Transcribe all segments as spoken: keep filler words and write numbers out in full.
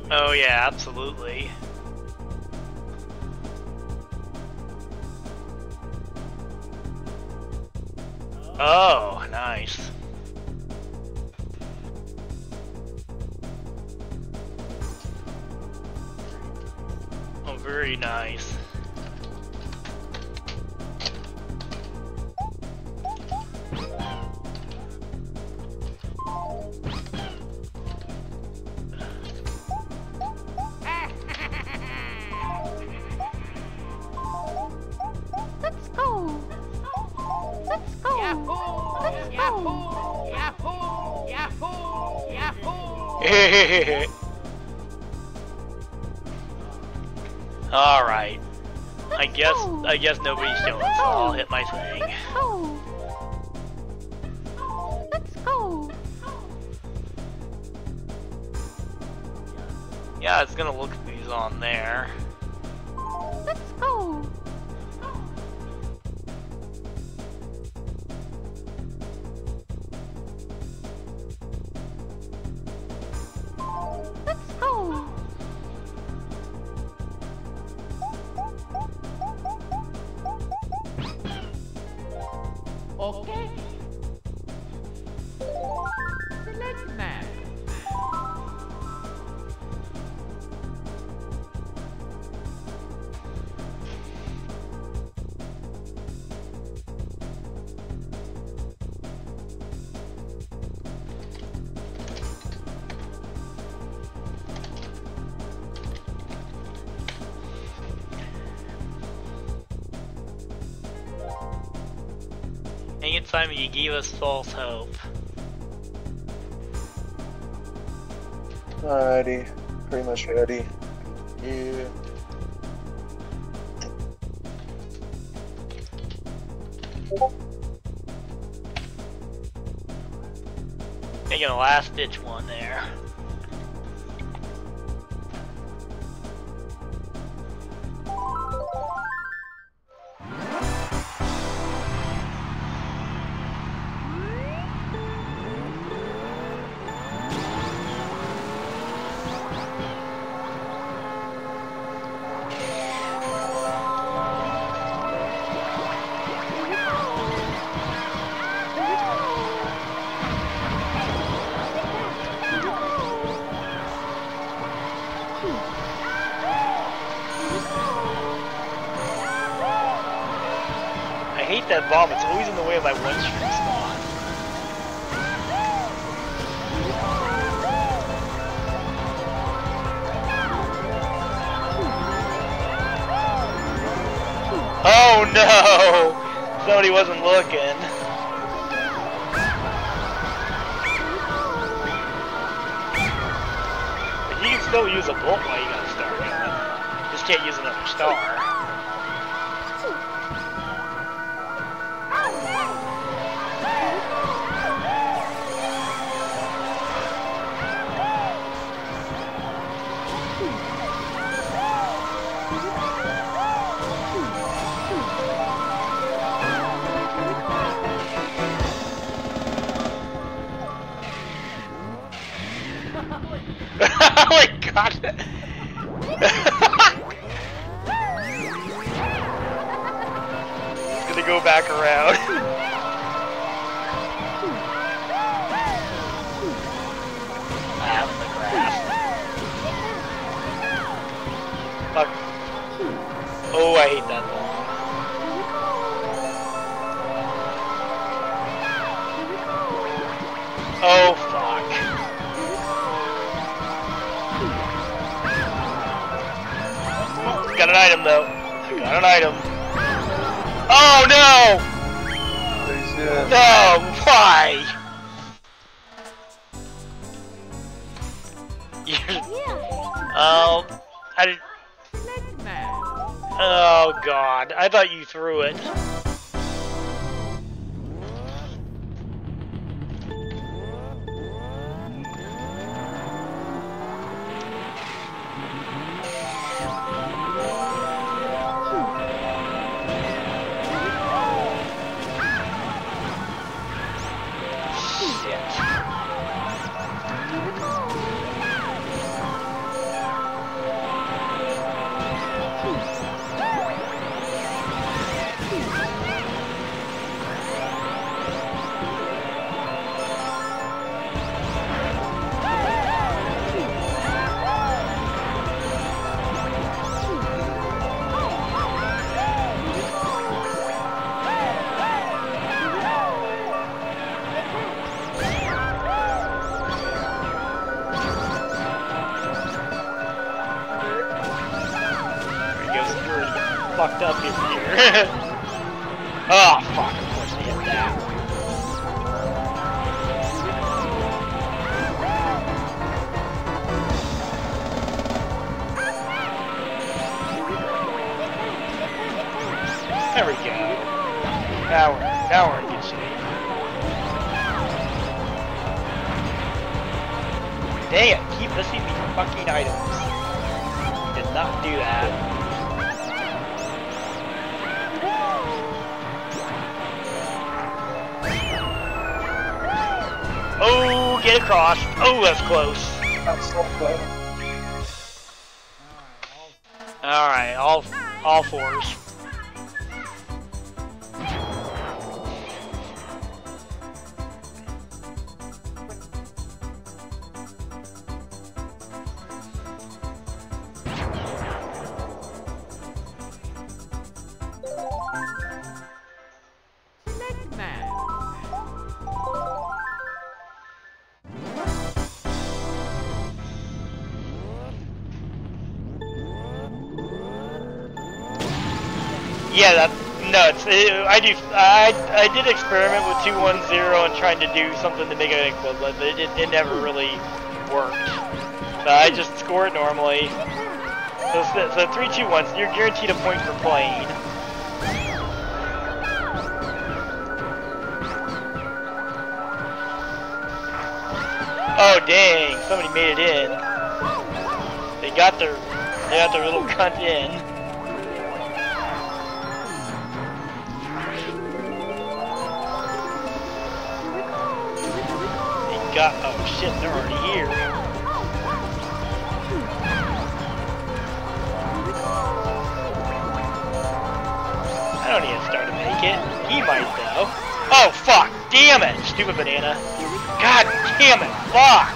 Oh yeah, absolutely. Oh, nice. Oh, very nice. Let's go. Let's go. Yahoo! Let's go. Yahoo! Yahoo! Yahoo! Yahoo! All right. I Let's guess go. I guess nobody's showing, Let's so go. I'll hit my thing. Let's go. Let's go. Yeah, it's gonna look who's on there. Let's go. Let's go. Okay. Select map. Dang it, Simon, you gave us false hope. Alrighty, pretty much ready. Yeah. Making a last ditch one there. I hate that bomb, it's always in the way of my one stream spawn. Oh no! Somebody wasn't looking. But you can still use a bolt while you got a star going. Just can't use another star. Oh my god! Gonna go back around. Ah, in the grass. Fuck. Oh, I hate that ball. Oh, fuck. Got an item though. I got an item. Oh no! No, why? Oh, I did. Select map. Oh god, I thought you threw it. fucked up in here. Oh, fuck, of course they hit that. There we go. Now we're, now we're in good shape. Dang it, keep missing me fucking items. Did not do that. Oh, get across. Oh, that's close. That's so close. Alright, all all fours. Select man. Yeah, that's nuts. It, I do. I I did experiment with two one zero and trying to do something to make it equivalent, but it, it never really worked. So I just score it normally. So, so three two one. So you're guaranteed a point for playing. Oh dang! Somebody made it in. They got their they got their little cunt in. Got, oh shit, they're already here. I don't need to start to make it. He might though. Oh fuck, damn it, stupid banana. God damn it, fuck.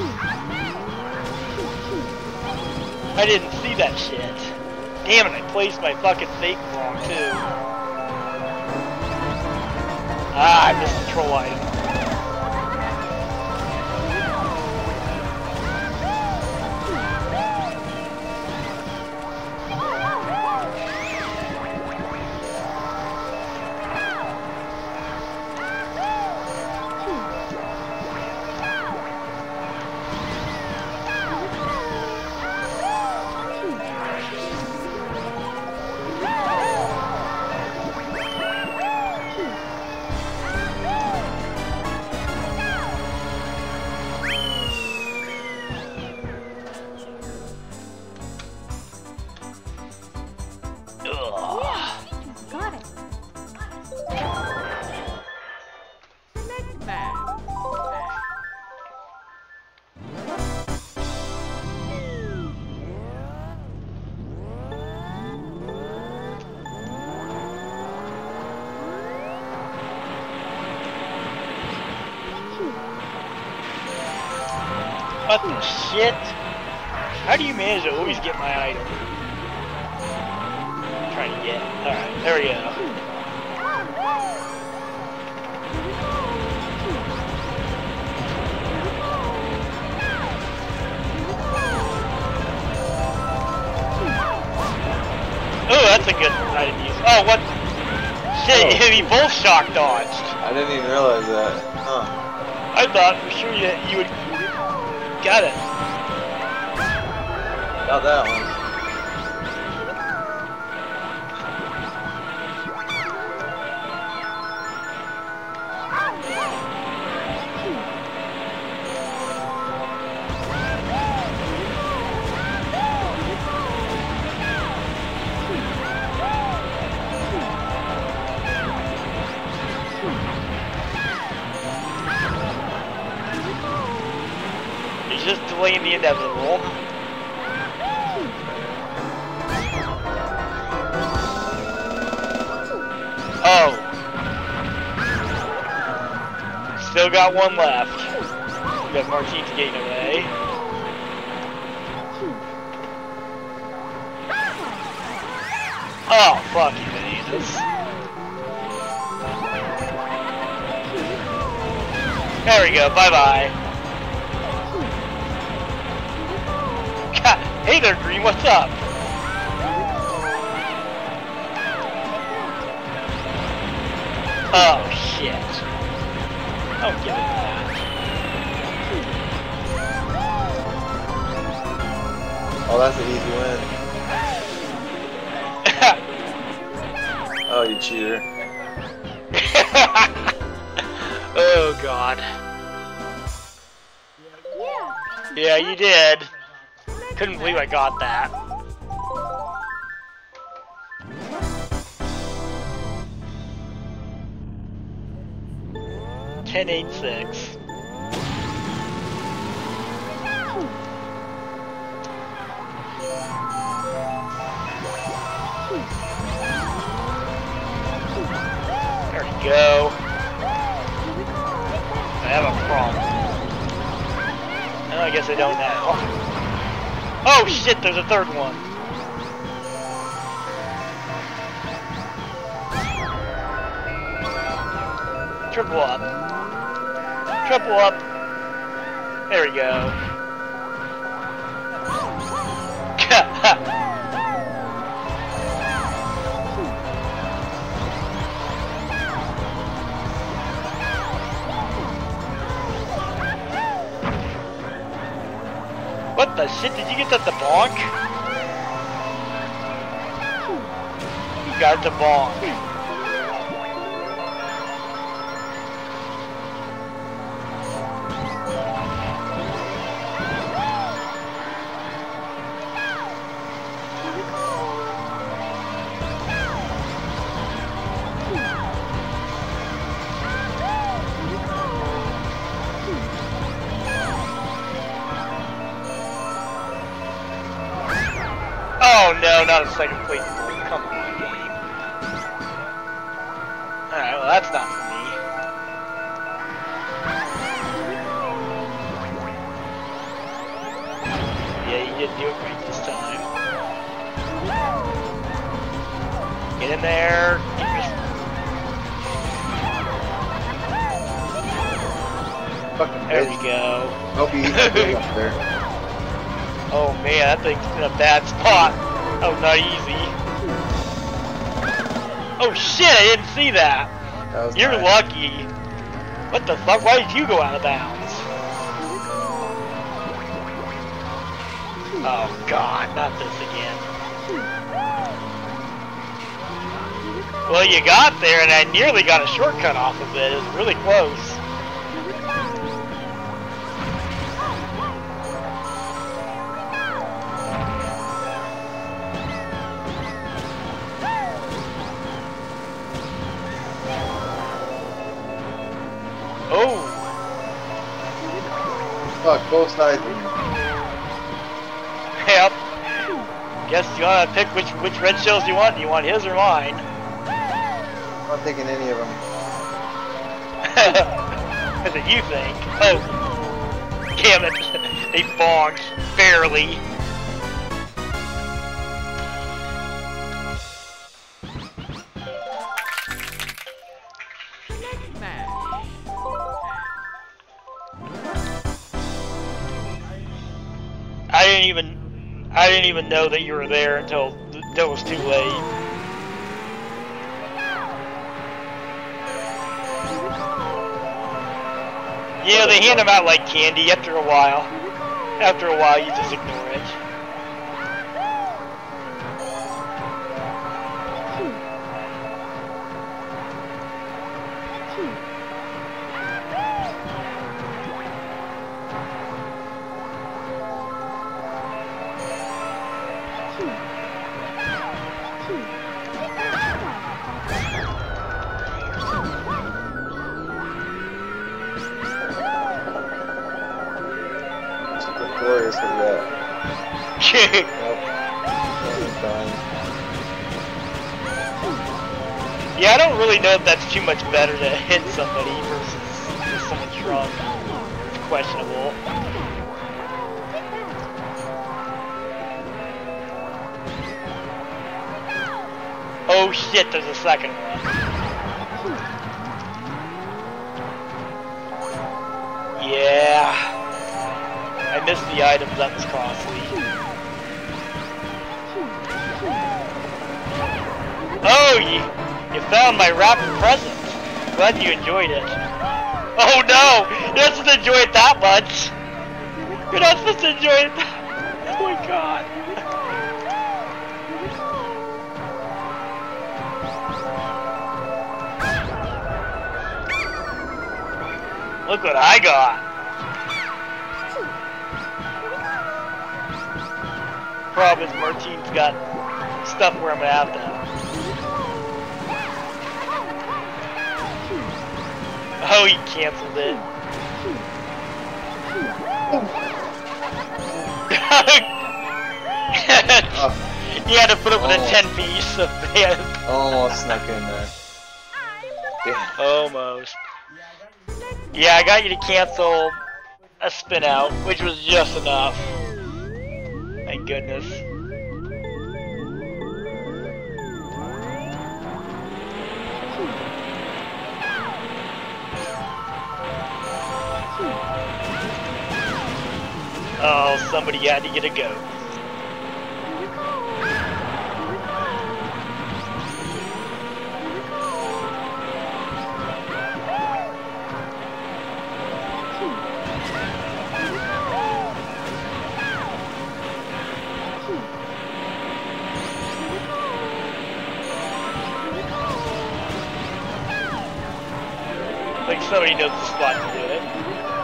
I didn't see that shit. Damn it, I placed my fucking fake wrong too. Ah, I missed the troll item. Got it. Select man. What the shit? How do you manage to always get my item? I'm trying to get. Alright, there we go. Oh, that's a good item to use. Oh, what? Shit, Oh. he both shock dodged. I didn't even realize that. Huh. I thought for sure you, you would. Got it. Got that one. He's just delaying the inevitable. Oh. Still got one left. We got Martine skating away. Oh, fuck you, bananas. There we go, bye-bye. Hey there, Green, what's up? Oh shit. Don't give it that. Oh, that's an easy win. Oh, you cheater. Oh god. Yeah. Yeah, you did. Couldn't believe I got that. ten eight six. There we go. I have a problem. Oh, I guess I don't now. Oh shit, there's a third one. Triple up. Triple up. There we go. What the shit? Did you get that the bonk? You got the bonk. Oh no, not a second place. Come on, game. Alright, well that's not for me. Yeah, you didn't do it right this time. Get in there. Get your... Fucking There bitch. we go. Hope you eat that thing up there. Oh man, that thing's in a bad spot. Oh, not easy. Oh shit, I didn't see that. That was You're nice. lucky. What the fuck? Why did you go out of bounds? Oh god, not this again. Well, you got there and I nearly got a shortcut off of it. It was really close. Oh! Fuck, both sides of me. Yep. Guess you wanna pick which which red shells you want. Do you want his or mine? I'm not taking any of them. That's what you think. Oh. Damn it. They bonked. Barely. Next match. I didn't even I didn't even know that you were there until it was too late. Yeah, they hand them out like candy after a while. After a while, you just ignore it. Glorious with that. Nope. Yeah, I don't really know if that's too much better to hit somebody versus just someone shrunk. It's questionable. Oh shit, there's a second one. Yeah. I missed the items, that was costly. Oh, you, you found my wrapped present. glad you enjoyed it. Oh no! You're not supposed to enjoy it that much! You're not supposed to enjoy it that Oh my god. Look what I got! Problem is Martine's got stuff where I'm gonna have to. Oh, he canceled it. He had to put up with a ten piece of fans. Almost snuck in there. Yeah. Almost. Yeah, I got you to cancel a spin out, which was just enough. Thank goodness. Oh, somebody had to get a go. Like somebody knows the spot to do it.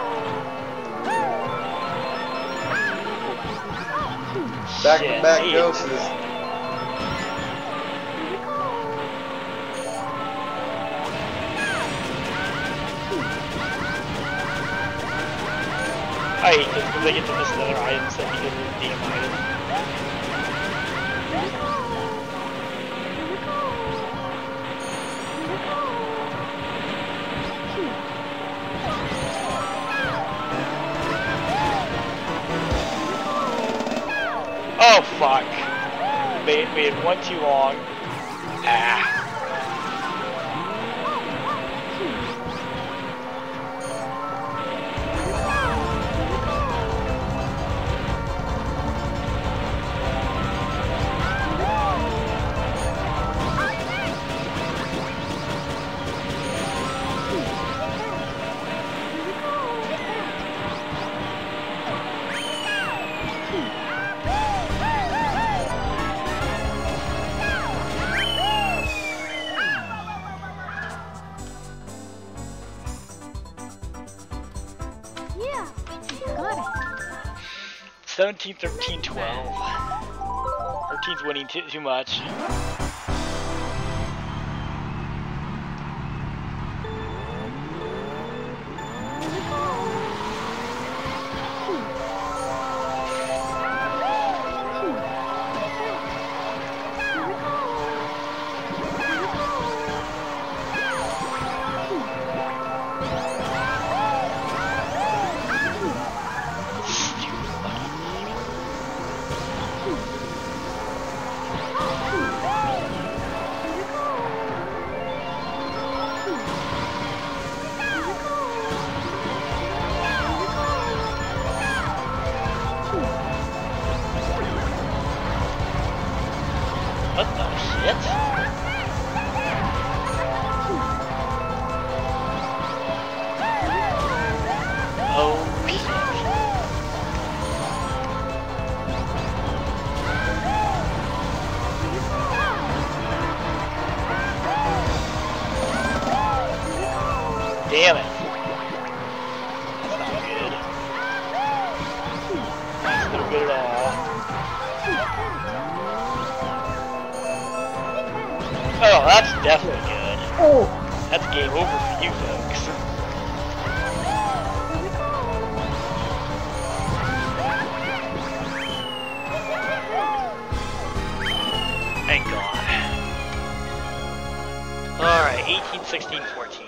Back Shit, to back eight. doses. I hate this because I get to miss another item set because of the damn item. Oh fuck. Made, made one too long. Ah. Yeah, you got it. seventeen, thirteen, twelve. thirteen's winning too, too much. What the shit? Oh shit. Damn it. That's not good. That's no good at all. Oh, that's definitely good. Oh! That's game over for you folks. Thank God. Alright, eighteen, sixteen, fourteen.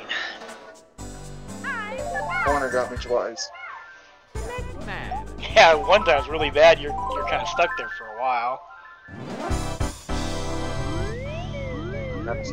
Corner got me twice. Man. Yeah, one time's really bad, you're, you're kind of stuck there for a while. That's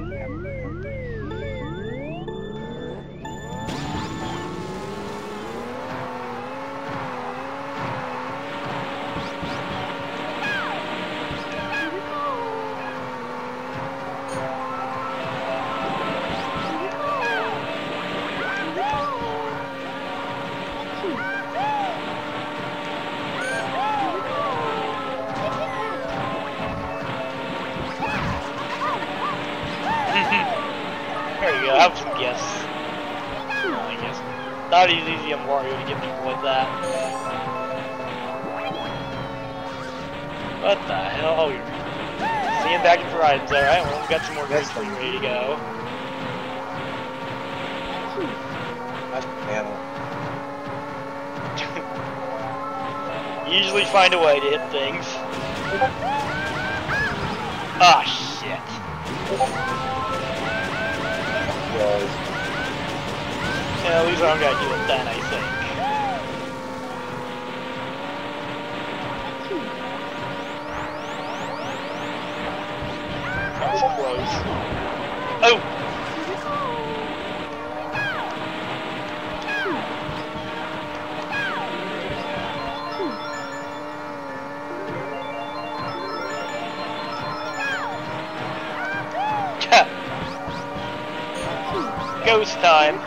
There you go, have some gifts. Oh, I guess. Not as easy on Mario to get people like that. What the hell? Oh, you're seeing back in for items, alright. Well, we've got some more grapes for you ready to go. That's banana. Usually find a way to hit things. Ah, shit. Guys. Yeah, at least I don't gotta deal with that, I think. That was close. Oh! Ghost time.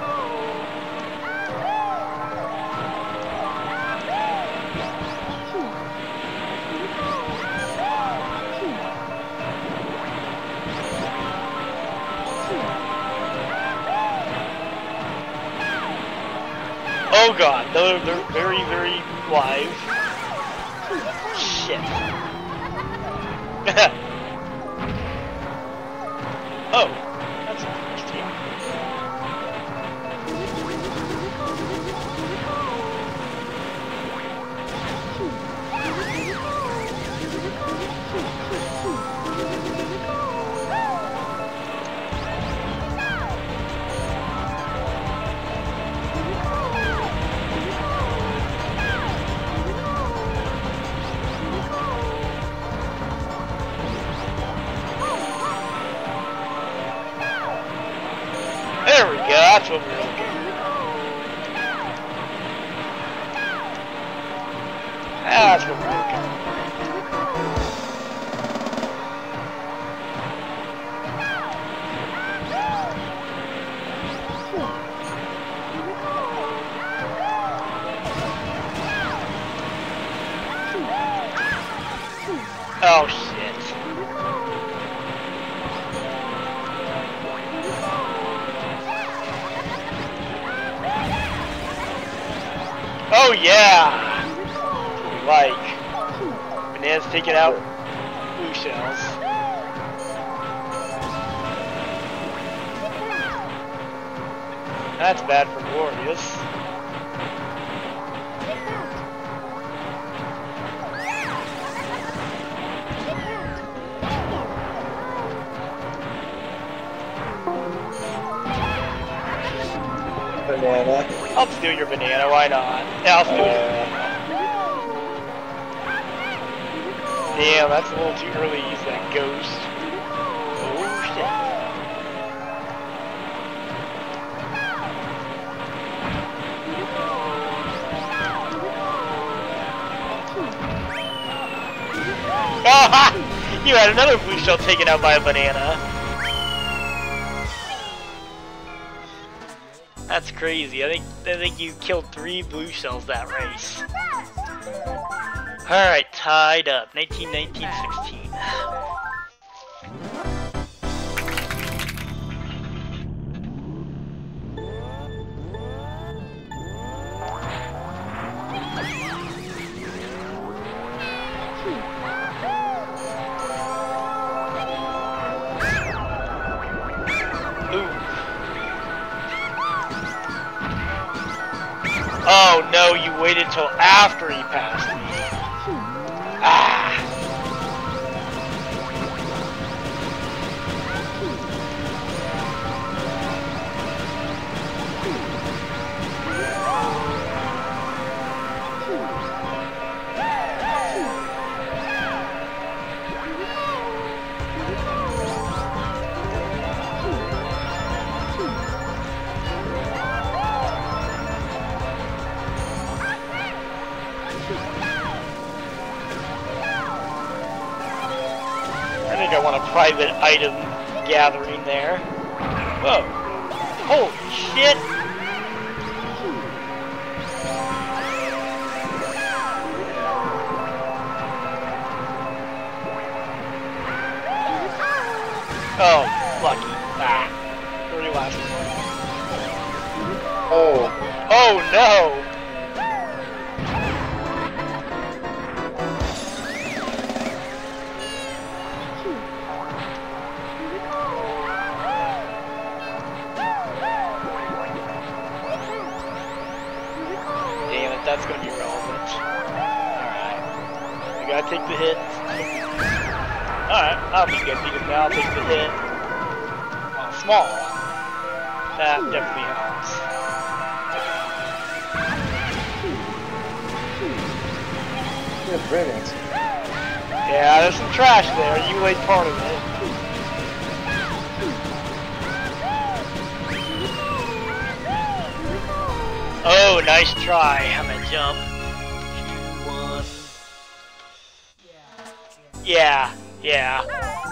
Oh god, they're, they're very, very live. Shit. Oh, that's interesting. There we go, that's what we were looking for. That's what we're looking for. Oh shit. Oh yeah! We like. Banana's taking out blue shells. That's bad for Glorious. Banana. I'll steal your banana, why not? Yeah, I'll steal your banana. Damn, that's a little too early to use that ghost. Oh shit. Ah! You had another blue shell taken out by a banana. That's crazy. I think I think you killed three blue shells that race. Alright, tied up. nineteen, nineteen, sixteen. Oh no, you waited till after he passed me. Ah! I think I want a private item gathering there. Whoa. Holy shit! Oh, lucky. Ah. were you last one? Oh, Oh no! Damn it, that's gonna be relevant. Alright. I gotta take the hit. Alright, I'll be good because now I'll take the hit. Oh, small. That definitely helps. yeah, brilliant. Yeah, there's some trash there. You laid part of it. Oh, nice try. I'm gonna jump. Two, one. Yeah, yeah.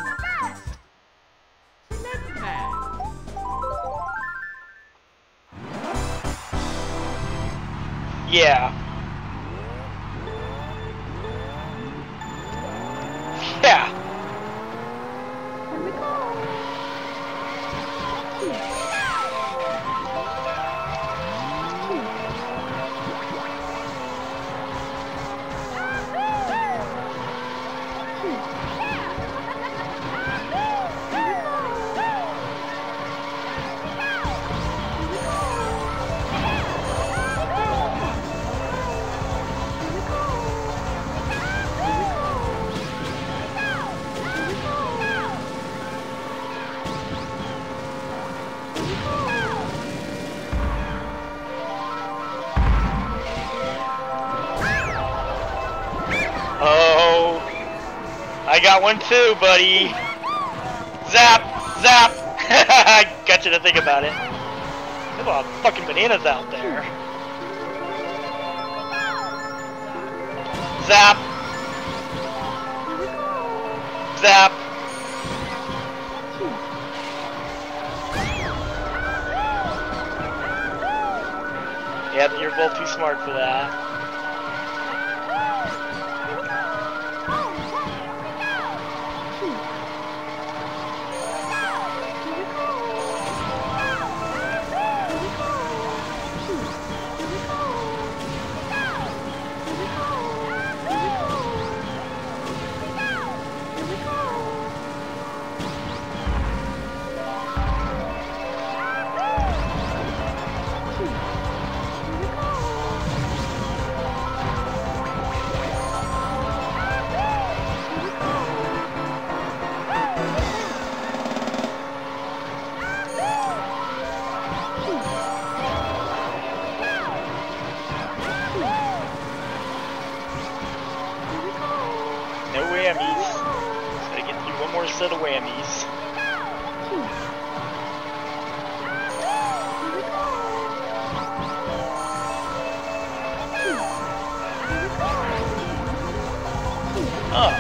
Yeah. Yeah. Oh, I got one too, buddy. Zap, zap. I got you to think about it. There's a lot of fucking bananas out there. Zap. Zap. Yeah, you're both too smart for that. No whammies. Just gotta get through one more set of whammies. Oh.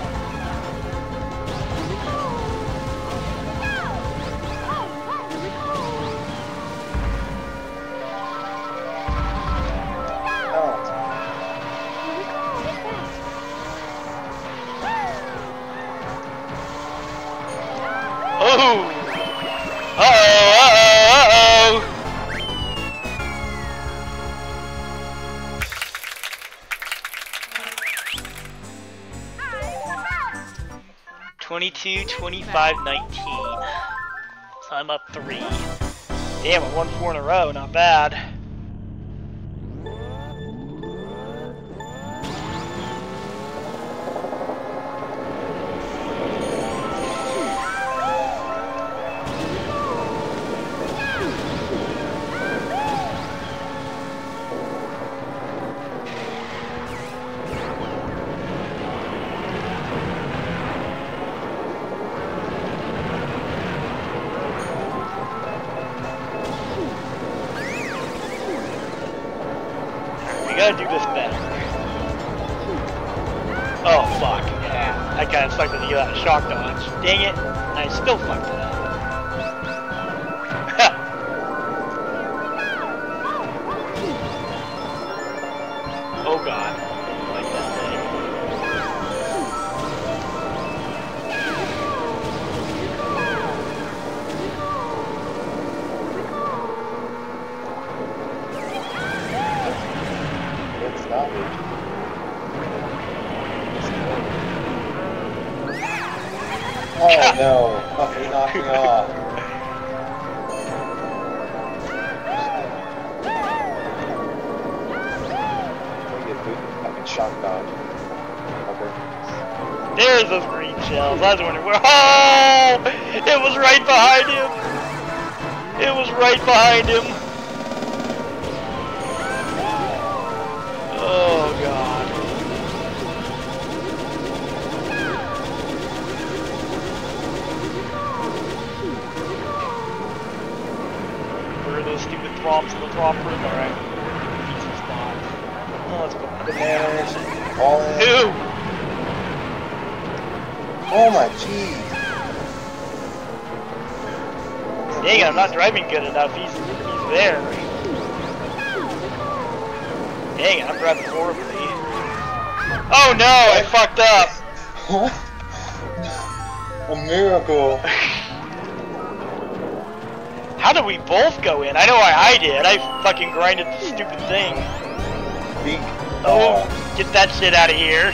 Oh! Uh-oh, uh-oh, uh-oh! twenty-two, twenty-five, nineteen. So I'm up three. Damn, I won four in a row, not bad. We gotta do this better. Oh fuck, yeah. I kinda sucked at you out of shock dodge. Dang it. I still fucked it up. Oh god. I like that thing. no, fucking knock me off. I'm gonna get booted, fucking shotgun. Okay. There's those green shells. I was wondering where. Oh! It was right behind him! It was right behind him! Oh, God. Where are those stupid thwomps in the thwomp room? Alright. Decent spot. Oh, let's go. Bananas. All in. Two! Oh my jeez. Dang it, I'm not driving good enough. He's, he's there. Dang it, I'm driving horribly. Oh no, I fucked up. What? A miracle. How did we both go in? I know why I did. I fucking grinded the stupid thing. Big. Oh, get that shit out of here.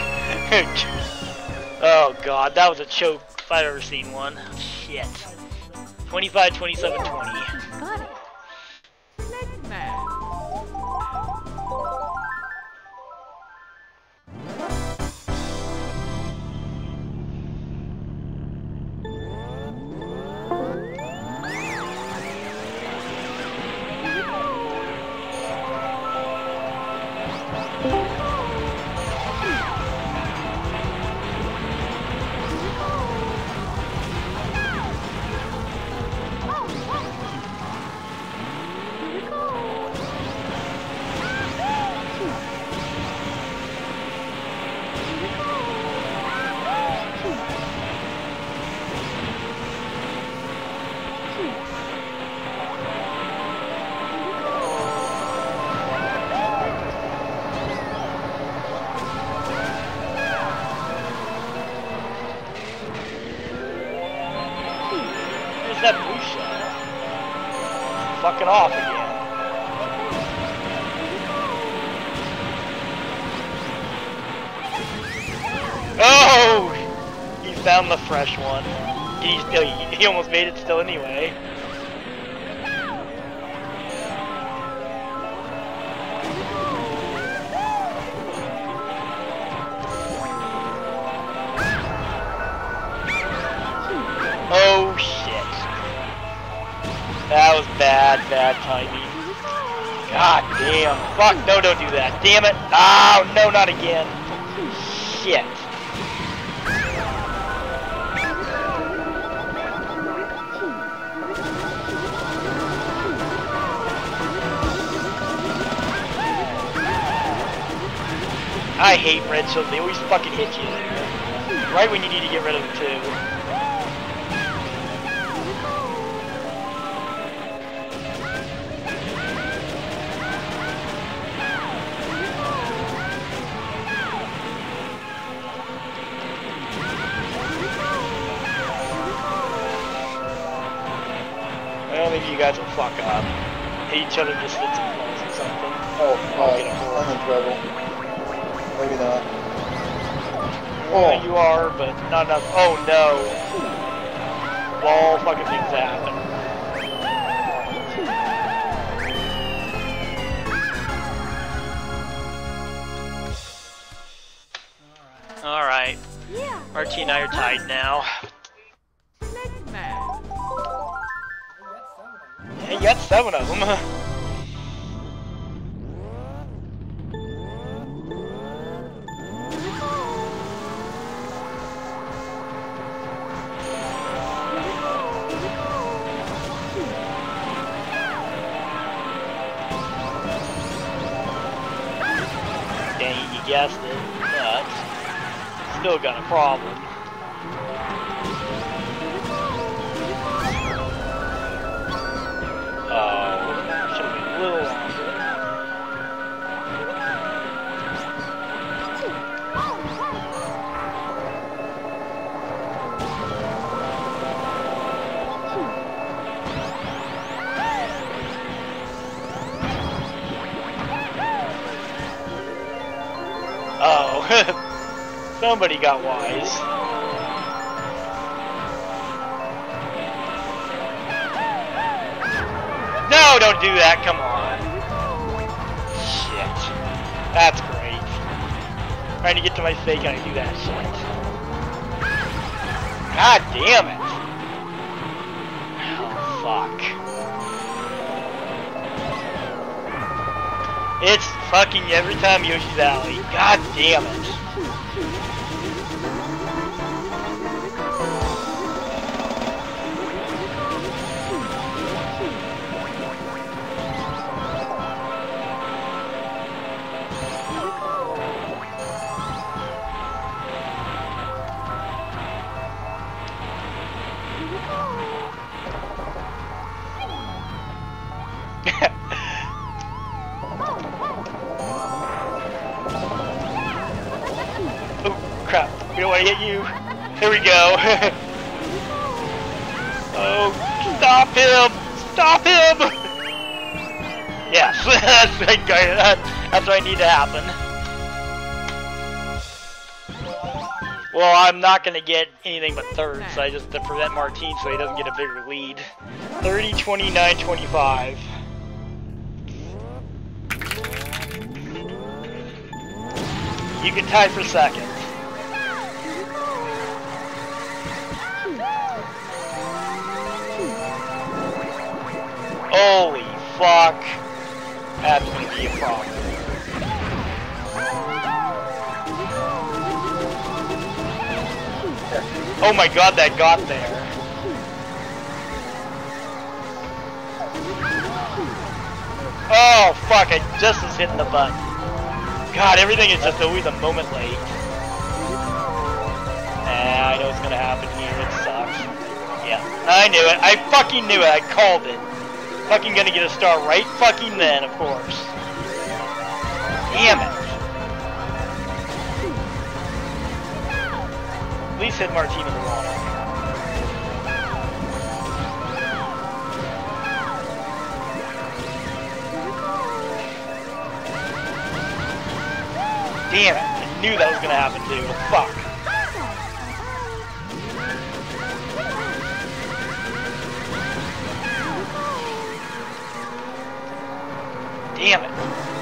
Oh god, that was a choke if I've ever seen one. Shit. twenty-five, twenty-seven, twenty. Got it. Man. That blue shell. Fucking off again. Oh! He found the fresh one. He, still, he almost made it still anyway. Oh shit. That was bad, bad timing. God damn. Fuck, no, don't do that. Damn it. Oh, no, not again. Shit. I hate red shells. They always fucking hit you there. Right when you need to get rid of them, too. Well, maybe you guys will fuck up. Hit each other just hit some balls or something. Oh, I'll uh, get a ball. I'm in trouble. Maybe not. Oh, you are, but not enough. Oh no. Ball fucking things happen. Alright. Yeah. Archie and I are tied now. Man. Yeah, you got seven of them. Dang, you guessed it, but still got a problem. Oh, should have been a little longer. Oh, somebody got wise. No, don't do that, come on. Shit. That's great. Trying to get to my fake and I do that shit. God damn it. Oh, fuck. It's fucking every time Yoshi's Alley. God damn it. Oh, crap. We don't want to hit you. Here we go. Oh, stop him! Stop him! Yes, that's, that's what I need to happen. Well, I'm not going to get anything but third, so I just to prevent Martine so he doesn't get a bigger lead. thirty, twenty-nine, twenty-five. You can tie for second. Holy fuck. That's gonna be a problem. Oh my god, that got there. Oh fuck, I just was hitting the button. God, everything is just always a moment late. Nah, I know what's gonna happen here, it sucks. Yeah, I knew it, I fucking knew it, I called it. Fucking gonna get a star right fucking then, of course. Damn it. At least hit Martine in the wall. Damn it, I knew that was gonna happen too. Fuck. Damn it.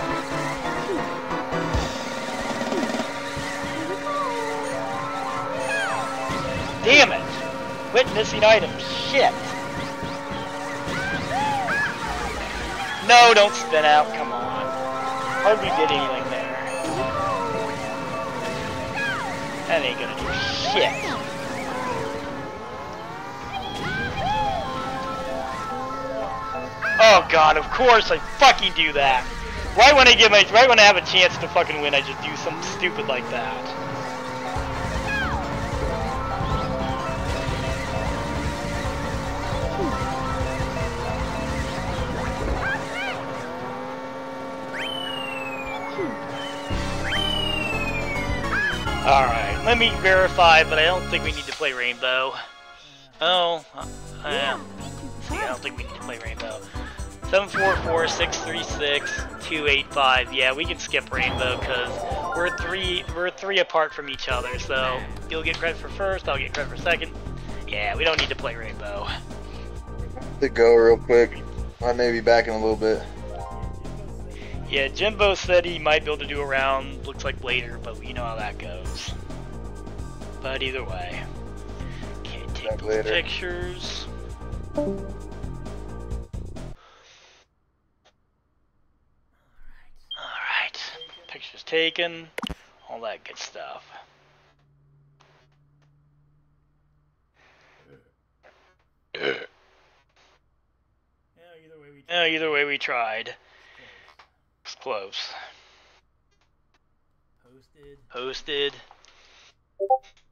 Damn it! Quit missing items. Shit. No, don't spin out. Come on. Hardly did anything there. That ain't gonna do shit. Oh god, of course I fucking do that. Right when I get my, right when I have a chance to fucking win, I just do something stupid like that. Alright, let me verify, but I don't think we need to play Rainbow. Oh, uh, yeah. See, I don't think we need to play Rainbow. seven four four, six three six, two eight five. Yeah, we can skip Rainbow because we're three we're three apart from each other. So you'll get credit for first, I'll get credit for second. Yeah, we don't need to play Rainbow. To go real quick. I may be back in a little bit. Yeah, Jimbo said he might be able to do a round, looks like later, but you know how that goes. But either way. Can't take Back these later. pictures. Alright. Pictures taken. All that good stuff. Yeah, either way we Uh, either way we tried. It's close. posted. Posted.